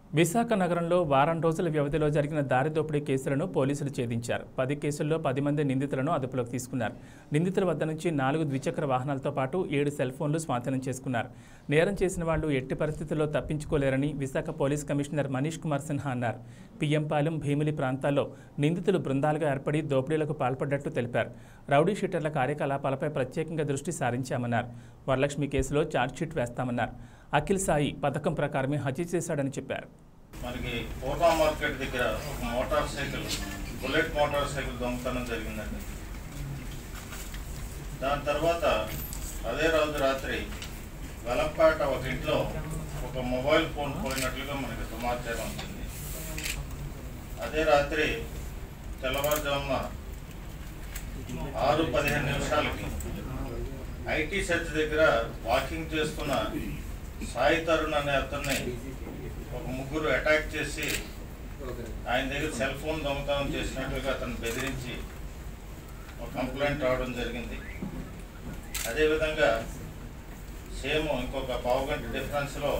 విశాఖ నగరంలో వారం రోజుల వ్యవధిలో జరిగిన దారి దోపిడీ కేసులను పోలీసులు ఛేదించారు. 10 కేసుల్లో 10 మంది నిందితులను అదుపులోకి తీసుకున్నారు. నిందితుల వద్ద నుంచి 4 ద్విచక్ర వాహనాలతో పాటు 7 సెల్ ఫోన్లు స్వాధీనం చేసుకున్నారు. నేరం చేసిన వాళ్లు ఎట్టి పరిస్థితుల్లో తప్పించుకోలేరని విశాఖ పోలీస్ కమిషనర్ మనీష్ కుమార్ సిన్హా అన్నారు. పిఎంపాలెం, భీమిలి ప్రాంతాల్లో నిందితులు బృందాలుగా ఏర్పడి దోపిడీలకు పాల్పడ్డట్టు తెలిపారు. రౌడీ షీటర్ల కార్యకలాపాలపై ప్రత్యేకంగా దృష్టి సారించామన్నారు. వరలక్ష్మి కేసులో ఛార్జ్షీట్ వేస్తామన్నారు. అఖిల్ సాయి పథకం ప్రకారమే హత్య చేశాడని చెప్పారు. మనకి పూర్వా మార్కెట్ దగ్గర ఒక motorcycle, bullet motorcycle దొంగతనం జరిగిందండి. దాని తర్వాత అదే రోజు రాత్రి వెలంపేట ఒక ఇంట్లో ఒక మొబైల్ ఫోన్ పోయినట్లుగా మనకి సమాచారం వచ్చింది. అదే రాత్రి తెల్లవారుజామున 6:15 ఐటీ సెర్చ్ దగ్గర వాకింగ్ చేస్తున్న సాయి తరుణ్ అనే అతన్ని ఒక ముగ్గురు అటాక్ చేసి ఆయన దగ్గర సెల్ ఫోన్ దొంగతనం చేసినట్లుగా అతను బెదిరించి ఒక కంప్లైంట్ రావడం జరిగింది. అదేవిధంగా సేమ్ ఇంకొక పావుగంట డిఫరెన్స్లో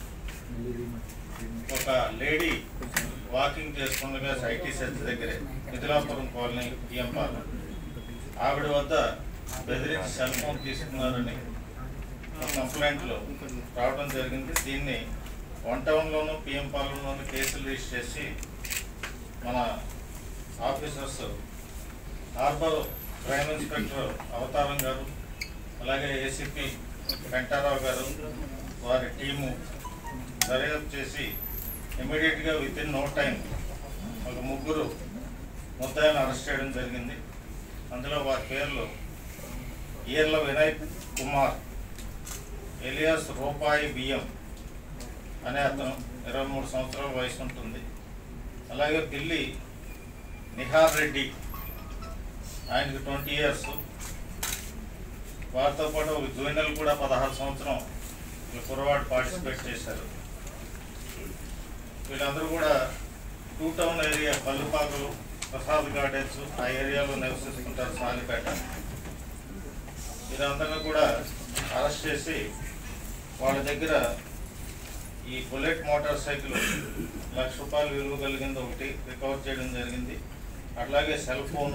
ఒక లేడీ వాకింగ్ చేస్తుండగా ఐటీ సెర్చ్ దగ్గరే మిథిలాపురం కాలనీ పిఎంపాలెం ఆవిడ వద్ద బెదిరించి సెల్ ఫోన్ తీసుకున్నారని కంప్లైంట్లు రావడం జరిగింది. దీన్ని 1 టౌన్లోను పిఎంపాలెంలోను కేసులు రిజిస్టర్ చేసి మన ఆఫీసర్స్ హార్బర్ క్రైమ్ ఇన్స్పెక్టర్ అవతారం గారు, అలాగే ఏసీపీ వెంకటారావు గారు వారి టీము దర్యాప్తు చేసి ఇమీడియట్గా వితిన్ నో టైం ఒక ముగ్గురు ముద్దాయిలను అరెస్ట్ చేయడం జరిగింది. అందులో వారి పేర్లు ఈర్ల వినయ్ కుమార్, ఎలియాస్ రూపాయి బియ్యం అనే అతను 23 సంవత్సరాల వయసు ఉంటుంది. అలాగే పిల్లి నిహార్ రెడ్డి, ఆయనకి 20 years. వారితో పాటు ఒక జూనియర్ కూడా 16 సంవత్సరం కుర్రవాడు పార్టిసిపేట్ చేశారు. వీళ్ళందరూ కూడా 2 town area Pallupakalu, Prasad gardens ఆ ఏరియాలో నివసిస్తుంటారు, సాలిపేట. వీరందరినీ కూడా అరెస్ట్ చేసి వాళ్ళ దగ్గర ఈ బుల్లెట్ మోటార్ సైకిల్ ₹1,00,000 విలువ కలిగింది ఒకటి రికవర్ చేయడం జరిగింది. అట్లాగే సెల్ ఫోన్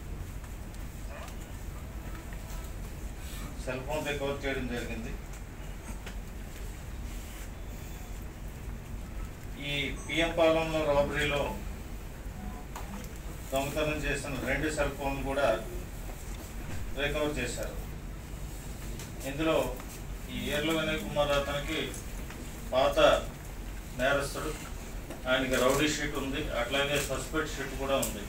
రికవర్ చేయడం జరిగింది. ఈ పిఎంపాలెంలో రాబరీలో దొంగతనం చేసిన 2 సెల్ ఫోన్లు కూడా రికవర్ చేశారు. ఇందులో ఈ ఈర్ల వినయ్ కుమార్ అతనికి పాత నేరస్తుడు, ఆయనకి రౌడీ షీట్ ఉంది, అట్లాగే సస్పెక్ట్ షీట్ కూడా ఉంది.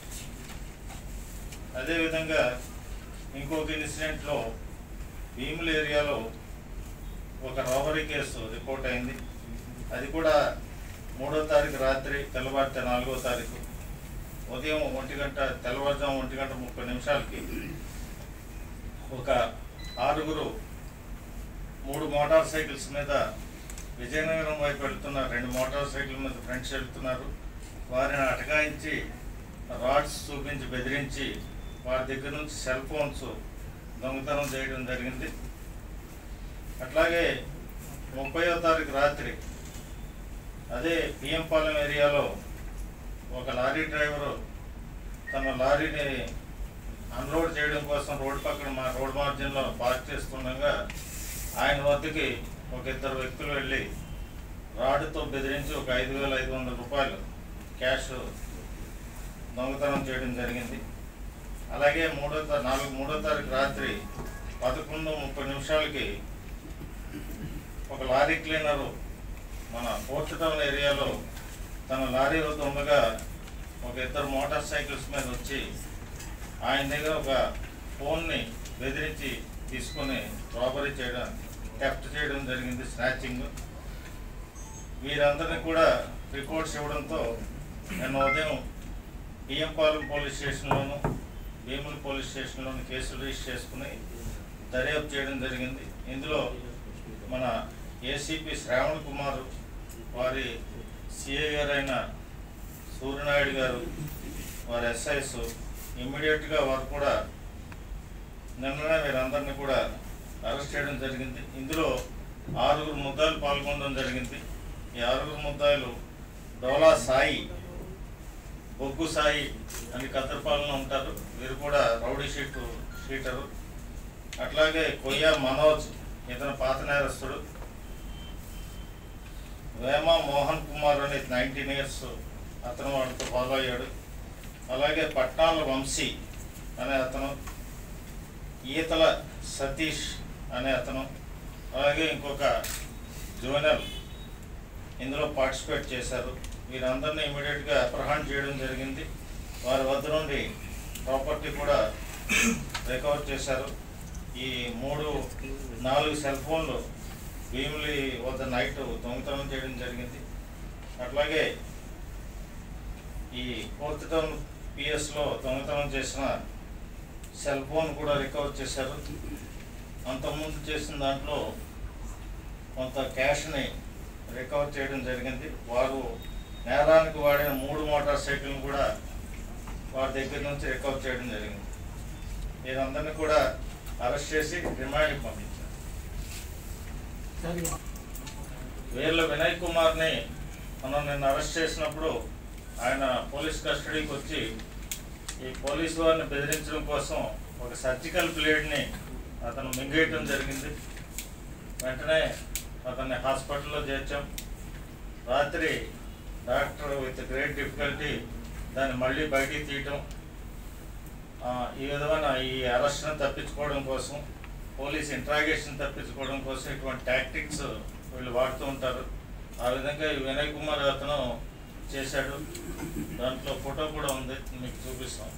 అదేవిధంగా ఇంకొక ఇన్సిడెంట్లో భీముల ఏరియాలో ఒక రాబరీ కేసు రిపోర్ట్ అయింది. అది కూడా 3వ తారీఖు రాత్రి తెల్లవారితే 4వ తారీఖు ఉదయం 1 గంట, తెల్లవారుజాము 1:30 ఒక 6 3 మోటార్ సైకిల్స్ మీద విజయనగరం వైపు వెళ్తున్న 2 మోటార్ సైకిల్ మీద ఫ్రెండ్స్ వెళ్తున్నారు. వారిని అటకాయించి రాడ్స్ చూపించి బెదిరించి వారి దగ్గర నుంచి సెల్ ఫోన్స్ దొంగతనం చేయడం జరిగింది. అట్లాగే 30వ తారీఖు రాత్రి అదే పిఎంపాలెం ఏరియాలో ఒక లారీ డ్రైవరు తన లారీని అన్లోడ్ చేయడం కోసం రోడ్ మార్జిన్లో పార్క్ చేస్తుండగా ఆయన వద్దకి ఒక 2 వ్యక్తులు వెళ్ళి రాడ్తో బెదిరించి ఒక ₹5,500 క్యాష్ దొంగతనం చేయడం జరిగింది. అలాగే 3వ తారీఖు రాత్రి 11:30 ఒక లారీ క్లీనరు మన 4th టౌన్ ఏరియాలో తన లారీ వద్ద ఉండగా ఒక 2 మోటార్ సైకిల్స్ మీద వచ్చి ఆయన దగ్గర ఒక ఫోన్ని బెదిరించి తీసుకొని రాబరీ చేయడం, థెఫ్ట్ చేయడం జరిగింది, స్నాచింగ్. వీరందరినీ కూడా రిపోర్ట్స్ ఇవ్వడంతో నిన్న ఉదయం పిఎంపాలెం పోలీస్ స్టేషన్లోను, భీముల పోలీస్ స్టేషన్లోను కేసులు రిజిస్టర్ చేసుకుని దర్యాప్తు చేయడం జరిగింది. ఇందులో మన ఏసీపీ శ్రావణ్ కుమార్, వారి సిఐ గారైన సూర్యనాయుడు గారు, వారి ఎస్ఐస్ ఇమ్మీడియట్గా వారు కూడా నిన్ననే వీరందరినీ కూడా అరెస్ట్ చేయడం జరిగింది. ఇందులో 6 ముద్దాయిలు పాల్గొనడం జరిగింది. ఈ 6 ముద్దాయిలు డోలా సాయి, బొగ్గు సాయి అని కత్తిరపాలెంలో ఉంటారు. వీరు కూడా రౌడీ షీటరు. అట్లాగే కొయ్య మనోజ్, ఇతను పాత నేరస్తుడు. వేమ మోహన్ కుమార్ అని 19 years, అతను వాడితో ఫాలో అయ్యాడు. అలాగే పట్నాల వంశీ అనే అతను, ఈతల సతీష్ అనే అతను, అలాగే ఇంకొక జోనల్ ఇందులో పార్టిసిపేట్ చేశారు. వీరందరినీ ఇమీడియట్గా అప్రహెండ్ చేయడం జరిగింది. వారి వద్ద నుండి ప్రాపర్టీ కూడా రికవర్ చేశారు. ఈ 4 సెల్ ఫోన్లు భీమిలి వద్ద నైట్ దొంగతనం చేయడం జరిగింది. అట్లాగే ఈ 4th టౌన్ పిఎస్లో దొంగతనం చేసిన సెల్ ఫోన్ కూడా రికవర్ చేశారు. అంతకుముందు చేసిన దాంట్లో కొంత క్యాష్ని రికవర్ చేయడం జరిగింది. వారు నేరానికి వాడిన 3 మోటార్ సైకిల్ని కూడా వారి దగ్గర నుంచి రికవర్ చేయడం జరిగింది. వీరందరినీ కూడా అరెస్ట్ చేసి రిమాండ్కి పంపించారు. వీళ్ళ వినయ్ కుమార్ని మనం నిన్న అరెస్ట్ చేసినప్పుడు ఆయన పోలీస్ కస్టడీకి వచ్చి ఈ పోలీసు వారిని బెదిరించడం కోసం ఒక సర్జికల్ బ్లేడ్ని అతను మింగేయటం జరిగింది. వెంటనే అతన్ని హాస్పిటల్లో చేర్చాం. రాత్రి డాక్టర్ విత్ గ్రేట్ డిఫికల్టీ దాన్ని మళ్ళీ బయటికి తీయటం, ఈ విధమైన ఈ అరెస్ట్ను తప్పించుకోవడం కోసం, పోలీస్ ఇంట్రాగేషన్ తప్పించుకోవడం కోసం ఇటువంటి టాక్టిక్స్ వీళ్ళు వాడుతూ ఉంటారు. ఆ విధంగా ఈ వినయ్ కుమార్ అతను చేశాడు. దాంట్లో ఫోటో కూడా ఉంది, మీకు చూపిస్తాం.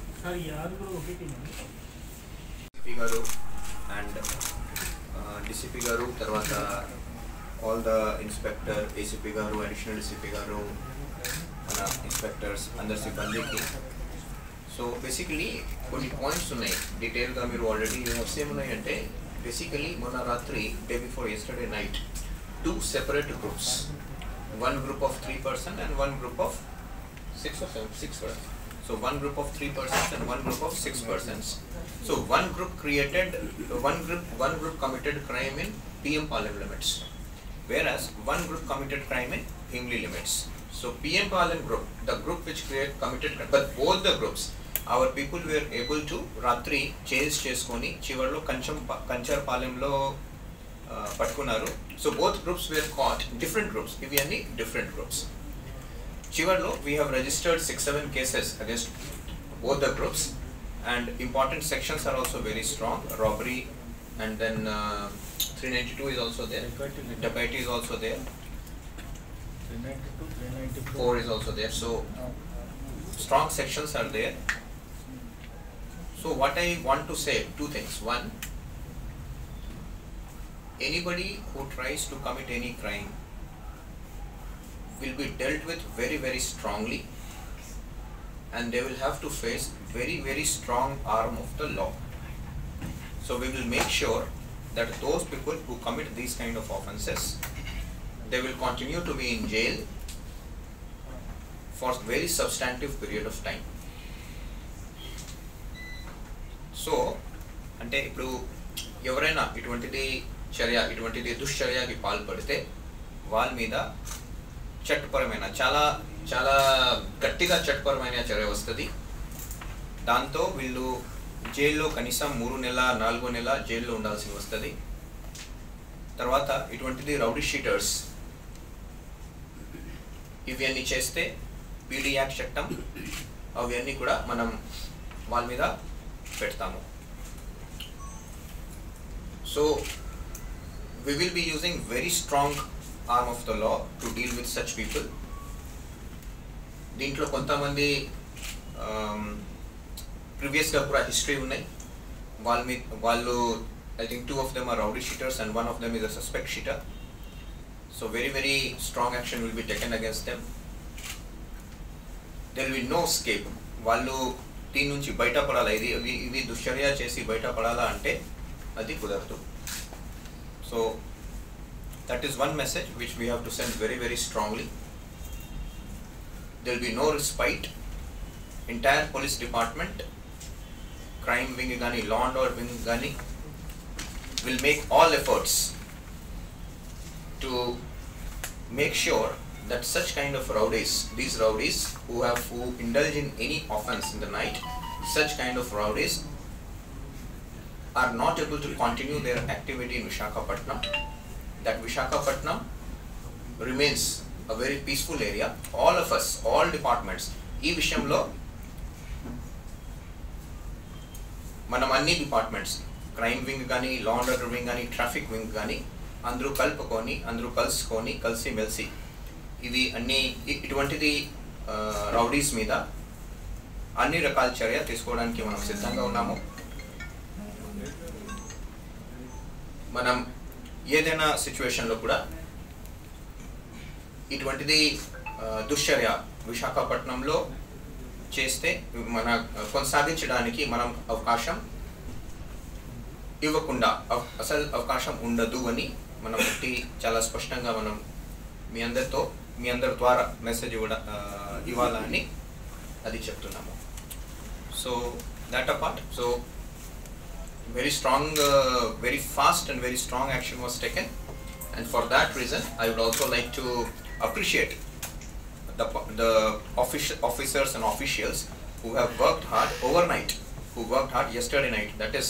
గారు అండ్ డిసిపి గారు, తర్వాత ఆల్ ద ఇన్స్పెక్టర్, ఏసీపీ గారు, అడిషనల్ డిసిపి గారు, మన ఇన్స్పెక్టర్స్, అందరి సిబ్బందికి. సో బేసికలీ కొన్ని పాయింట్స్ ఉన్నాయి డీటెయిల్గా మీరు ఆల్రెడీ ఏమున్నాయంటే, బేసికలీ మొన్న రాత్రి day before yesterday night 2 separate groups, 1 group of 3 persons and 1 group of 6 or 7, 6 persons. So 1 group of 3 persons and 1 group of 6 persons. So one group committed crime in PM Palam limits, whereas one group committed crime in Bhimli limits. So PM Palam group, the group which committed crime, but both the groups, our people were able to ratri chase cheskoni chivarlo Kanchar Palamlo పట్టుకున్నారు. So both groups were caught, different groups, ఇవి అన్ని different groups. చివర్లో we have registered 6-7 cases against both the groups and important sections are also very strong. Robbery and then 392 is also there, Dacoity is also there, 4 is also there. So strong sections are there. So what I want to say, 2 things. One, anybody who tries to commit any crime will be dealt with very, very strongly, and they will have to face very, very strong arm of the law. So we will make sure that those people who commit these kind of offences, they will continue to be in jail for very substantive period of time. So ante ippudu ఎవరైనా ఇటువంటిది దుశ్చర్యకి పాల్పడితే వాళ్ళ మీద చట్టపరమైన చాలా గట్టిగా చట్టపరమైన చర్య వస్తుంది. దాంతో వీళ్ళు జైల్లో కనీసం 3 నెలల 4 నెలల జైల్లో ఉండాల్సి వస్తుంది. తర్వాత ఇటువంటిది రౌడీ షీటర్స్ ఇవన్నీ చేస్తే పీడీ యాక్ట్ చట్టం అవన్నీ కూడా మనం వాళ్ళ మీద పెడతాము. So we will be using very strong arm of the law to deal with such people. దీంట్లో కొంతమంది ప్రీవియస్గా కూడా హిస్టరీ ఉన్నాయి. వాళ్ళు I think 2 of them are rowdy sheeters and 1 of them is a suspect sheeter. So very, very strong action will be taken against them. There will be no escape. వాళ్ళు దీని నుంచి బయటపడాలి, ఇది దుశ్చర్య చేసి బయటపడాలా అంటే అది కుదరదు. So that is one message which we have to send very, very strongly. There will be no respite. Entire police department, crime wing gani, law and order wing gani, will make all efforts to make sure that such kind of rowdies, these rowdies who indulge in any offense in the night, such kind of rowdies are not able to continue their activity in Visakhapatnam, that Visakhapatnam remains a very peaceful area. All of us, all departments, ee vishamlo manam anni departments, crime wing gani, law and order wing gani, traffic wing gani, andru kalpukoni, andru kalsukoni, kalsi melsi ఇవి అన్ని ఇటువంటిది rowdies మీద అన్ని రకాల చర్య తీసుకోవడానికి మనం సిద్ధంగా ఉన్నాము. మనం ఏదైనా సిచ్యువేషన్లో కూడా ఇటువంటిది దుశ్చర్య విశాఖపట్నంలో చేస్తే మన కొనసాగించడానికి మనం అవకాశం ఇవ్వకుండా అసలు అవకాశం ఉండదు అని మనం చాలా స్పష్టంగా మనం మీ అందరి ద్వారా మెసేజ్ ఇవ్వాలని అది చెప్తున్నాము. So that apart, so very strong, very fast and very strong action was taken, and for that reason I would also like to appreciate the officers and officials who have worked hard overnight, who worked hard yesterday night, that is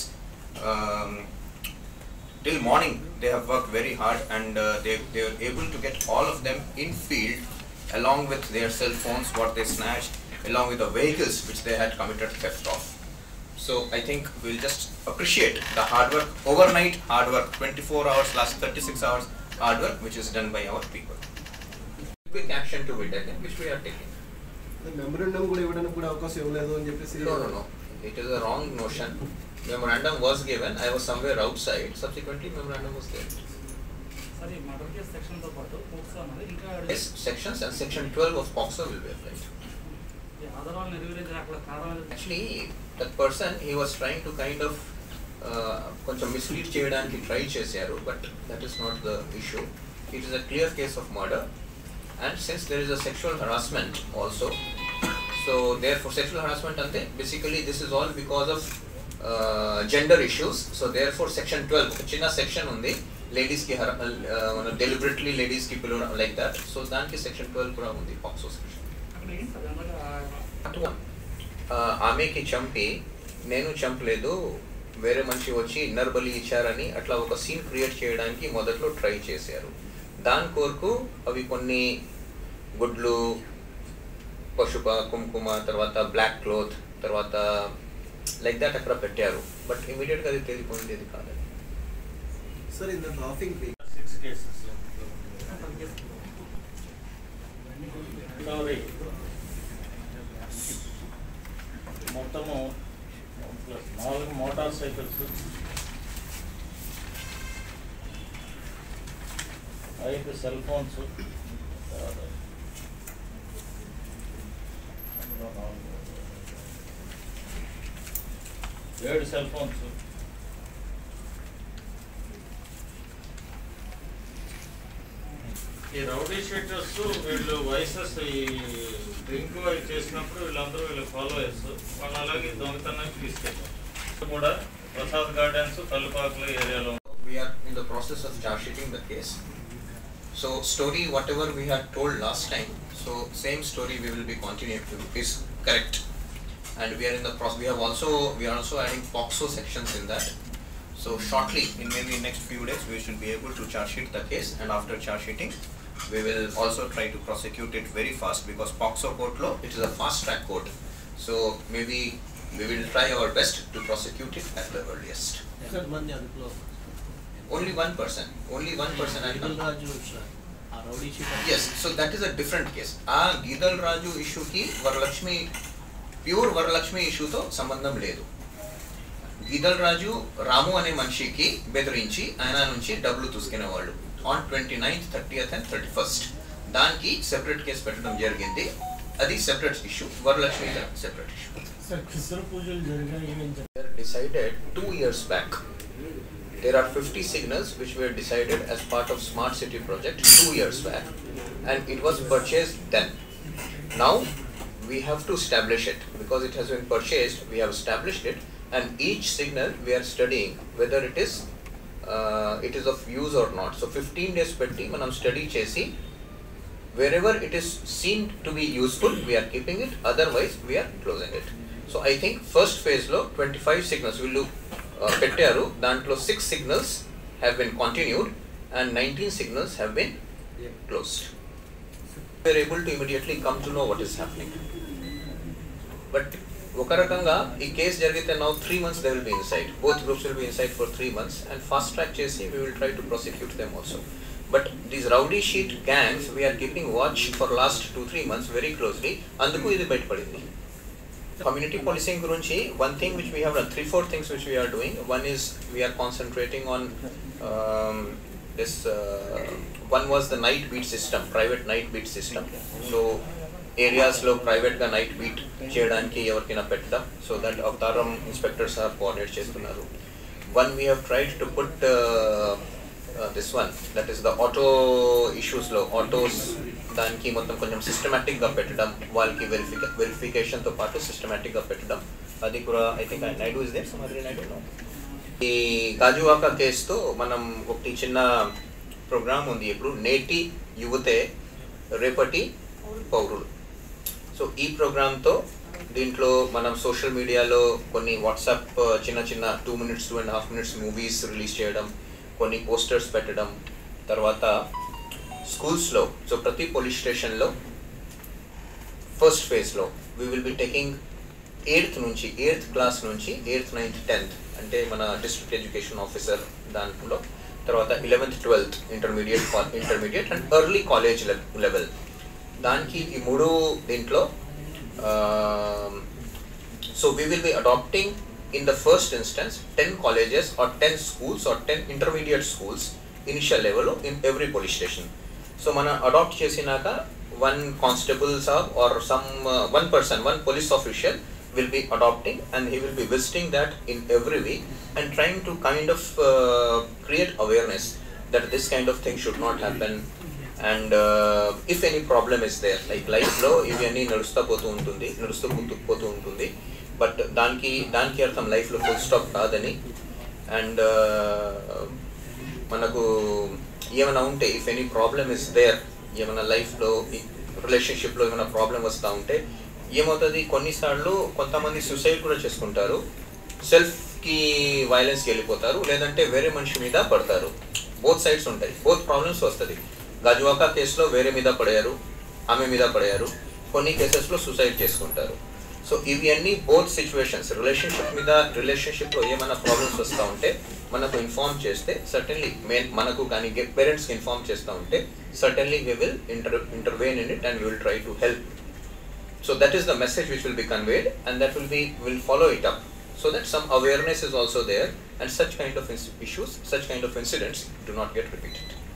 till morning they have worked very hard, and they were able to get all of them in field along with their cell phones what they snatched, along with the vehicles which they had committed theft of. So I think we'll just appreciate the hard work, overnight hard work, 24 hours last 36 hours hard work which is done by our people. Quick action to be taken which we are taking. The memorandum kuda ivvadaniki kuda avakasam ivvaledu ani cheppesi. No, it is a wrong notion. Memorandum was given, I was somewhere outside, subsequently memorandum was given. Sorry, murder case section tho paatu POCSO anadi inka Yes, sections and section 12 of POCSO will be applied. ఆధారాలు నిర్వహించిన అక్కడ కారణాలు Actually, that person, he was trying to kind of కొంచెం mislead చేయడానికి try చేశారు, but that is not the issue. It is a clear case of murder, and since there is a sexual harassment also, so therefore sexual harassment ante basically this is all because of gender issues. So therefore section 12 చిన్న section ఉంది, ladies ki deliberately ladies ki పిలవడం like that, so దానికి section 12 కూడా ఉంది POCSO section. ఆమెకి చంపి నేను చంపలేదు, వేరే మనిషి వచ్చి ఇన్నర్ బలి ఇచ్చారని అట్లా ఒక సీన్ క్రియేట్ చేయడానికి మొదట్లో ట్రై చేశారు. దాని కొరకు అవి కొన్ని గుడ్లు, పశుప కుంకుమ, తర్వాత బ్లాక్ క్లోత్, తర్వాత లైక్ దాట్ అక్కడ పెట్టారు, బట్ ఇమీడియట్గా అది తెలియపోయింది కాదు. Sir, in the traffic 6 cases. Sorry. మొత్తము 4 motorcycles, 5 cell phones, 7 cell phones, ఈ రౌడీ షీటర్స్ వీళ్ళు వైసెస్ ఈ డ్రింక్ అవి చేసినప్పుడు వీళ్ళందరూ వీళ్ళు ఫాలోయర్స్, వాళ్ళు అలాగే దొంగతనానికి తీసుకెళ్ళారు కూడా ప్రసాద్ గార్డెన్స్ కల్లుపాకుల ఏరియాలో. We are in the process of charge sheeting the case. So story whatever we had told last time, so same story we will be continuing to is correct, and we are in the process. We are also adding POCSO sections in that. So shortly, in maybe next few days, we should be able to charge sheet the case, and after charge sheeting, we will also try to prosecute it very fast, because POCSO court law, it is a fast track court. So maybe we will try our best to prosecute it at the earliest. Only one person had come. Yes, so that is a different case. Gidal Raju issue ki Varalakshmi, pure Varalakshmi issue to sambandham ledu. Gidal Raju Ramu ane manishiki bedirinchi ayana nunchi double tuskina vallu on 29th, 30th and 31st. Danki separate case pettadam jarigindi. Adi separate issue. Varalakshmi is a separate issue. sir Kisar Pujal jarigina They decided 2 years back. There are 50 signals which were decided as part of Smart City project 2 years back, and it was purchased then. Now we have to establish it, because it has been purchased, we have established it, and each signal we are studying whether it is of use or not. So 15 days petti manam study chesi wherever it is seen to be useful, we are keeping it, otherwise we are closing it. So I think first phase lo 25 signals will pettaru, dantlo 6 signals have been continued and 19 signals have been closed. We are able to immediately come to know what is happening. But ఒక రకంగా ఈ case జరిగితే now 3 months they will be inside. Both groups will be inside for 3 months and fast track chesi we will try to prosecute them also. But these rowdy sheet gangs we are keeping watch for last 2-3 months very closely. Anduku idi baiyapadindi. Community policing gurunchi one thing which we have done, 3-4 things which we are doing. One is we are concentrating on one was the night beat system, private night beat system. So areas lo private ga night beat cheyadaniki evarkina pettadam, so that Avtaram inspectors are coordinate chestunnaru. One we have tried to put this one, that is the auto issues lo autos daniki mottam koncham systematic ga pettadam, valki verification to paatu systematic ga pettadam. Adi kura I think Naidu is there, Samadri Naidu, no? ఈ గాజువాక కేసుతో మనం ఒకటి చిన్న programme ఉంది ఇప్పుడు, నేటి యువతే రేపటి పౌరులు. సో ఈ ప్రోగ్రామ్తో దీంట్లో మనం సోషల్ మీడియాలో కొన్ని వాట్సాప్ చిన్న చిన్న 2 minutes 2.5 minutes మూవీస్ రిలీజ్ చేయడం, కొన్ని పోస్టర్స్ పెట్టడం, తర్వాత స్కూల్స్లో సో ప్రతి పోలీస్ స్టేషన్లో ఫస్ట్ ఫేజ్లో we will be taking 8th class నుంచి 8th 9th 10th అంటే మన డిస్ట్రిక్ట్ ఎడ్యుకేషన్ ఆఫీసర్ దాంట్లో, తర్వాత 11th 12th intermediate and early college level, దానికి ఈ 3 దీంట్లో. So we will be adapting in the first instance 10 colleges or 10 schools or 10 intermediate schools initial level in every police station. So మనం adapt చేసినాక one constable or one person, one police official will be adopting and he will be visiting that in every week and trying to kind of create awareness that this kind of thing should not happen. And if any problem is there, like life lo ivi nadusta potu untundi, but danki artham life lo full stop kaadani. And manaku ఏమైనా ఉంటే if any problem is there, ఏమైనా లైఫ్లో రిలేషన్షిప్లో ఏమైనా problem వస్తూ ఉంటే ఏమవుతుంది, కొన్నిసార్లు కొంతమంది సూసైడ్ కూడా చేసుకుంటారు, సెల్ఫ్కి వైలెన్స్కి వెళ్ళిపోతారు, లేదంటే వేరే మనిషి మీద పడతారు. బోత్ సైడ్స్ ఉంటాయి, బోత్ ప్రాబ్లమ్స్ వస్తుంది. గాజువాక కేసులో వేరే మీద పడారు, ఆమె మీద పడారు, కొన్ని కేసెస్లో సూసైడ్ చేసుకుంటారు. సో ఇవి అన్నీ బోత్ సిచ్యువేషన్స్, రిలేషన్షిప్లో ఏమైనా ప్రాబ్లమ్స్ వస్తూ ఉంటే మనకు ఇన్ఫార్మ్ చేస్తే సర్టన్లీ మనకు కానీ పేరెంట్స్కి ఇన్ఫార్మ్ చేస్తూ ఉంటే certainly we will intervene in it and we will try to help. So that is the message which will be conveyed, and that will follow it up so that some awareness is also there and such kind of issues, such kind of incidents do not get repeated.